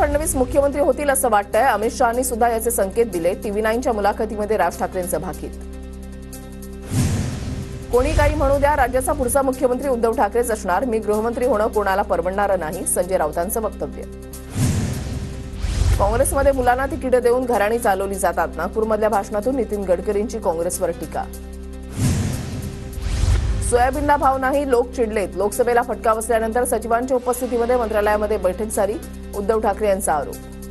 फडणवीस मुख्यमंत्री होतील असं वाटतंय. अमित शहानी सुद्धा याचे संकेत दिले. TV9च्या मुलाखतीमध्ये राज ठाकरेंचं भाकीत. कोणी काही म्हणू द्या, राज्याचा पुढचा मुख्यमंत्री उद्धव ठाकरेच असणार. मी गृहमंत्री होणं कोणाला परवडणारं नाही, संजय राऊतांचं वक्तव्य. काँग्रेसमध्ये मुलांना तिकीटं देऊन घराणी चालवली जातात. नागपूरमधल्या भाषणातून नितीन गडकरींची काँग्रेसवर टीका. सोयाबीनला भाव नाही, लोक चिडलेत. लोकसभेला फटका बसल्यानंतर सचिवांच्या उपस्थितीमध्ये मंत्रालयामध्ये बैठक झाली. उद्धव ठाकरे यांचा आरोप.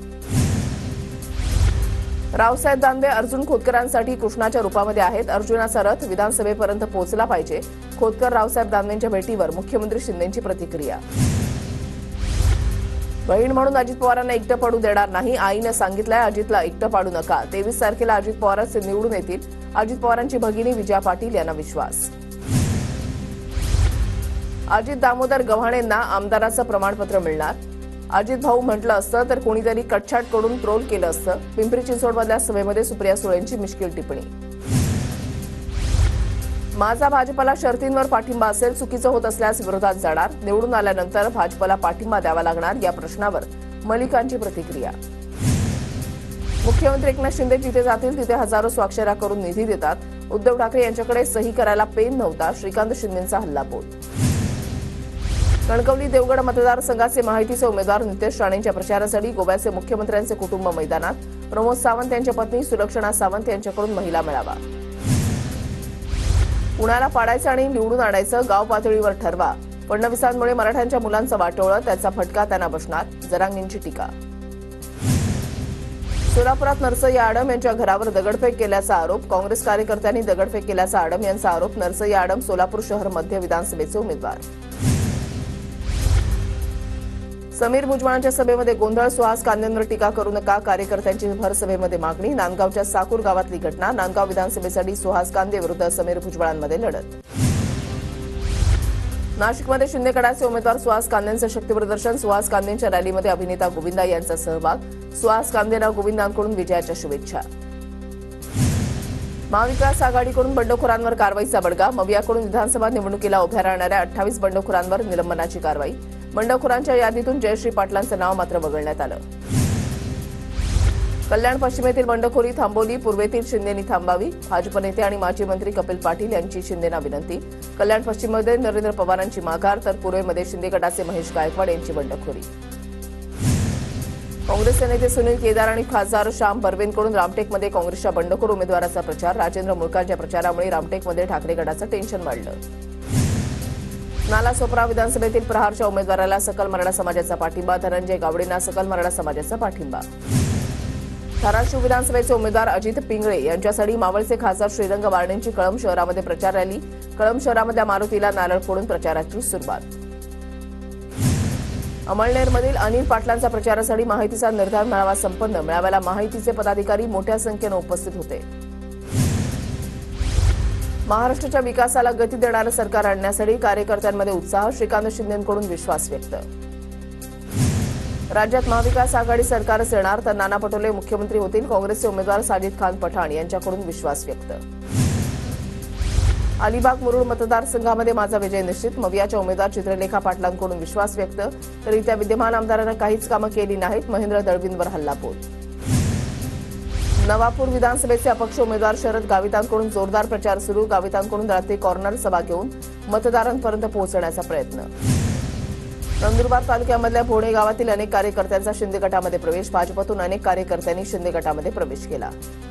रावसाहेब दानवे अर्जुन खोतकरांसाठी कृष्णाच्या रूपामध्ये आहेत. अर्जुनाचा रथ विधानसभेपर्यंत पोहोचला पाहिजे. खोतकर रावसाहेब दानवेंच्या भेटीवर मुख्यमंत्री शिंदेंची प्रतिक्रिया. बहीण म्हणून अजित पवारांना एकटं पडू देणार नाही. आईनं सांगितलंय अजितला एकटं पाडू नका. 23 तारखेला अजित पवारच निवडून येतील. अजित पवारांची भगिनी विजया पाटील यांना विश्वास. अजित दामोदर गव्हाणेंना आमदाराचं प्रमाणपत्र मिळणार. अजित भाऊ म्हटलं असतं तर कोणीतरी कटछाट करून ट्रोल केलं असतं. पिंपरी चिंचवडमधल्या सभेमध्ये सुप्रिया सुळेंची मिश्कील टिप्पणी. माझा भाजपला शर्तींवर पाठिंबा असेल, चुकीचं होत असल्यास विरोधात जाणार. निवडून आल्यानंतर भाजपला पाठिंबा द्यावा लागणार. या प्रश्नावर मलिकांची प्रतिक्रिया. मुख्यमंत्री एकनाथ शिंदे जिथे जातील तिथे हजारो स्वाक्षऱ्या करून निधी देतात. उद्धव ठाकरे यांच्याकडे सही करायला पेन नव्हता. श्रीकांत शिंदेंचा हल्लाबोल. कणकवली देवगड मतदारसंघाचे महायुतीचे उमेदवार नितेश राणेंच्या प्रचारासाठी गोव्याचे मुख्यमंत्र्यांचे कुटुंब मैदानात. प्रमोद सावंत यांच्या पत्नी सुलक्षणा सावंत यांच्याकडून महिला मेळावा. पुण्याला पाडायचं आणि निवडून आणायचं गाव पातळीवर ठरवा. फडणवीसांमुळे मराठ्यांच्या मुलांचं वाटोळं, त्याचा फटका त्यांना बसणार. जरांगींची टीका. सोलापुरात नरसय्या आडम यांच्या घरावर दगडफेक केल्याचा आरोप. काँग्रेस कार्यकर्त्यांनी दगडफेक केल्याचा आडम यांचा आरोप. नरसय्या आडम सोलापूर शहर मध्य विधानसभेचे उमेदवार. समीर भुजबळांच्या सभेमध्ये गोंधळ. सुहास कांदेंवर टीका करू नका, कार्यकर्त्यांची भर सभेमध्ये मागणी. नांदगावच्या साकूर गावातली घटना. नांदगाव विधानसभेसाठी सुहास कांदे विरुद्ध समीर भुजबळांमध्ये लढत. नाशिकमध्ये शिंदेगडाचे उमेदवार सुहास कांदेंचं शक्तीप्रदर्शन. सुहास कांदेंच्या रॅलीमध्ये अभिनेता गोविंदा यांचा सहभाग. सुहास कांदेंना गोविंदांकडून विजयाच्या शुभेच्छा. महाविकास आघाडीकडून बंडखोरांवर कारवाईचा बडगा. मवियाकडून विधानसभा निवडणुकीला उभ्या राहणाऱ्या 28 बंडखोरांवर निलंबनाची कारवाई. बंडखोरांच्या यादीतून जयश्री पाटलांचं नाव मात्र वगळण्यात आलं. कल्याण पश्चिमेतील बंडखोरी थांबवली, पूर्वेतील शिंदेंनी थांबावी. भाजप नेते आणि माजी मंत्री कपिल पाटील यांची शिंदेंना विनंती. कल्याण पश्चिममध्ये नरेंद्र पवारांची माघार, तर पूर्वेमध्ये शिंदे गटाचे महेश गायकवाड यांची बंडखोरी. काँग्रेसचे नेते सुनील केदार आणि खासदार श्याम बर्वेंकडून रामटेकमध्ये काँग्रेसच्या बंडखोर उमेदवाराचा प्रचार. राजेंद्र मुळकांच्या प्रचारामुळे रामटेकमध्ये ठाकरे गटाचं टेन्शन वाढलं. नालासोपारा विधानसभेतील प्रहारच्या उमेदवाराला सकल मराठा समाजाचा पाठिंबा. धनंजय गावडेंना सकल मराठा समाजाचा पाठिंबा. धाराशिव विधानसभेचे उमेदवार अजित पिंगळे यांच्यासाठी मावळचे खासदार श्रीरंग बारणेंची कळंब शहरामध्ये प्रचार रॅली. कळंब शहरामधल्या मारुतीला नारळ फोडून प्रचाराची सुरुवात. अमळनेरमधील अनिल पाटलांचा प्रचारासाठी माहितीचा निर्धार मेळावा संपन्न. मेळाव्याला माहितीचे पदाधिकारी मोठ्या संख्येनं उपस्थित होते. महाराष्ट्राच्या विकासाला गती देणारं सरकार आणण्यासाठी कार्यकर्त्यांमध्ये उत्साह. श्रीकांत शिंदेंकडून विश्वास व्यक्त. राज्यात महाविकास आघाडी सरकारच येणार, तर नाना पटोले मुख्यमंत्री होतील. काँग्रेसचे उमेदवार साजिद खान पठाण यांच्याकडून विश्वास व्यक्त. अलिबाग मुरुड मतदारसंघामध्ये माझा विजय निश्चित. मवियाच्या उमेदवार चित्रलेखा पाटलांकडून विश्वास व्यक्त. तर इथल्या विद्यमान आमदारांना काहीच कामं केली नाहीत. महेंद्र दळवींवर हल्लाबोल. नवापूर विधानसभेचे अपक्ष उमेदवार शरद गावितांकडून जोरदार प्रचार सुरू. गावितांकडून रात्री कॉर्नर सभा घेऊन मतदारांपर्यंत पोहोचण्याचा प्रयत्न. नंदुरबार तालुक्यामधल्या भोणे गावातील अनेक कार्यकर्त्यांचा शिंदे गटामध्ये प्रवेश. भाजपतून अनेक कार्यकर्त्यांनी शिंदे गटामध्ये प्रवेश केला.